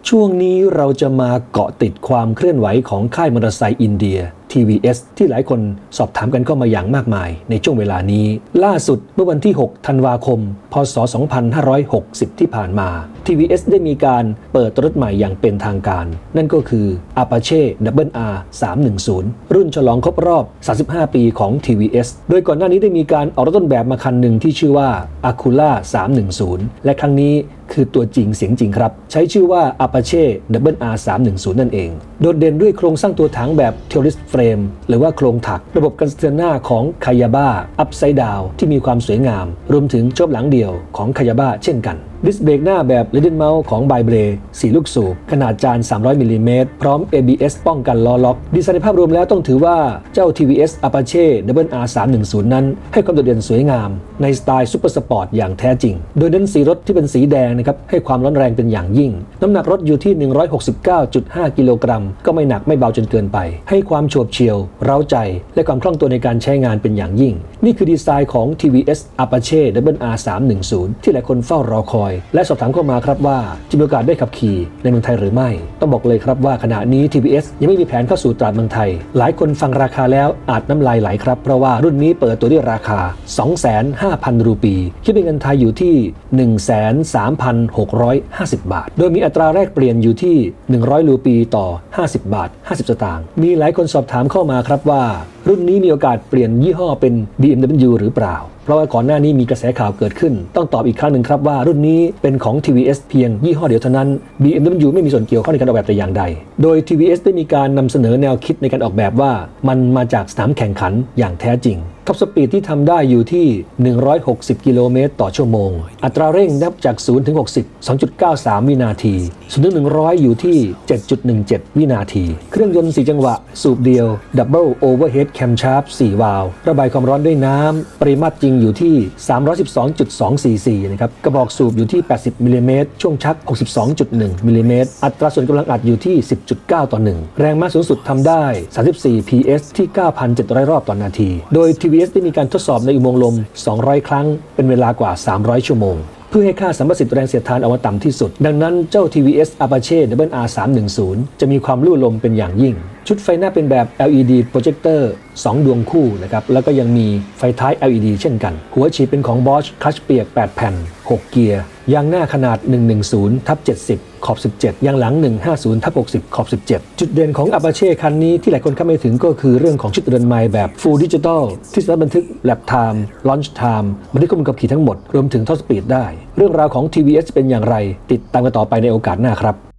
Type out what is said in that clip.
ช่วงนี้เราจะมาเกาะติดความเคลื่อนไหวของค่ายมอเตอร์ไซค์อินเดีย TVS ที่หลายคนสอบถามกันเข้ามาอย่างมากมายในช่วงเวลานี้ล่าสุดเมื่อวันที่ 6 ธันวาคม พศ 2560 ที่ผ่านมา TVS ได้มีการเปิดรถใหม่อย่างเป็นทางการนั่นก็คือ Apache Double R 310 รุ่นฉลองครบรอบ 35 ปีของ TVS โดยก่อนหน้านี้ได้มีการออกรถต้นแบบมาคันหนึ่งที่ชื่อว่า Acura 310 และครั้งนี้คือตัวจริงเสียงจริงครับใช้ชื่อว่า Apache Double R 310 นั่นเองโดดเด่นด้วยโครงสร้างตัวถังแบบ Tourist Frame หรือว่าโครงถักระบบกันสะเทือนหน้าของ Kayaba Upside Down ที่มีความสวยงามรวมถึงโชคหลังเดี่ยวของ Kayaba เช่นกันดิสเบรกหน้าแบบ Leaded Mount ของ By Bre 4 ลูกสูบขนาดจาน 300 มิลลิเมตรพร้อม ABS ป้องกันล้อล็อกดีไซน์ในภาพรวมแล้วต้องถือว่าเจ้า TVS Apache Double R 310 นั้นให้ความโดดเด่นสวยงามในสไตล์ซุปเปอร์สปอร์ตอย่างแท้จริงโดยเน้นสีรถที่เป็นสีแดงนะครับให้ความร้อนแรงเป็นอย่างยิ่งน้ำหนักรถอยู่ที่ 169.5 กิโลกรัมก็ไม่หนักไม่เบาจนเกินไปให้ความโฉบเฉี่ยวเร้าใจและความคล่องตัวในการใช้งานเป็นอย่างยิ่งนี่คือดีไซน์ของ TVS Apache Double R 310 ที่หลายคนเฝ้ารอคอยและสอบถามเข้ามาครับว่าจะมีโอกาสได้ขับขี่ในเมืองไทยหรือไม่ต้องบอกเลยครับว่าขณะนี้ TVS ยังไม่มีแผนเข้าสู่ตลาดเมืองไทยหลายคนฟังราคาแล้วอาจน้ำลายไหลครับเพราะว่ารุ่นนี้เปิดตัวด้วยราคา 25,000 รูปีคิดเป็นเงินไทยอยู่ที่ 13,650 บาทโดยมีอัตราแลกเปลี่ยนอยู่ที่100 รูปีต่อ50 บาท 50 สตางค์มีหลายคนสอบถามเข้ามาครับว่ารุ่นนี้มีโอกาสเปลี่ยนยี่ห้อเป็น BMW หรือเปล่าเพราะว่าก่อนหน้านี้มีกระแสข่าวเกิดขึ้นต้องตอบอีกครั้งหนึ่งครับว่ารุ่นนี้เป็นของ TVS เพียงยี่ห้อเดียวเท่านั้น BMW ไม่มีส่วนเกี่ยวข้องในการออกแบบแต่อย่างใดโดย TVS ได้มีการนำเสนอแนวคิดในการออกแบบว่ามันมาจากสนามแข่งขันอย่างแท้จริงท็อปสปีดที่ทำได้อยู่ที่160 กิโลเมตรต่อชั่วโมงอัตราเร่งนับจาก0ถึง60 2.93 วินาที0ถึง100อยู่ที่ 7.17 วินาทีเครื่องยนต์4จังหวะสูบเดียว Double Overhead Camshaft 4 วาล์วระบายความร้อนด้วยน้ำปริมาตรจริงอยู่ที่ 312.2 cc นะครับกระบอกสูบอยู่ที่ 80 มิลลิเมตรช่วงชัก 62.1 มิลลิเมตรอัตราส่วนกำลังอัดอยู่ที่ 10.9 ต่อ 1 แรงม้าสูงสุดทำได้ 34 PS ที่ 9,700 รอบต่อนาทีโดย TVS ได้มีการทดสอบในอุโมงค์ลม 200 ครั้งเป็นเวลากว่า 300 ชั่วโมงเพื่อให้ค่าสัมประสิทธิ์แรงเสียดทานเอามาต่ำที่สุดดังนั้นเจ้า TVS Apache Double R 310 จะมีความลู่ลมเป็นอย่างยิ่งชุดไฟหน้าเป็นแบบ LED โปรเจคเตอร์2 ดวงคู่นะครับแล้วก็ยังมีไฟท้าย LED เช่นกันหัวฉีดเป็นของ Bosch คลัตช์เปียก 8 แผ่น 6 เกียร์ยางหน้าขนาด 110/70 ขอบ 17 ยางหลัง 150/60 ขอบ 17 จุดเด่นของ Apache คันนี้ที่หลายคนคาดไม่ถึงก็คือเรื่องของชุดเรือนไมล์แบบ Full Digital ที่สามารถบันทึก Lap Time Launch Time บันทึกข้อมูลขับขี่ทั้งหมดรวมถึงท็อปสปีดได้เรื่องราวของ TVS เป็นอย่างไรติดตามกันต่อไปในโอกาสหน้าครับ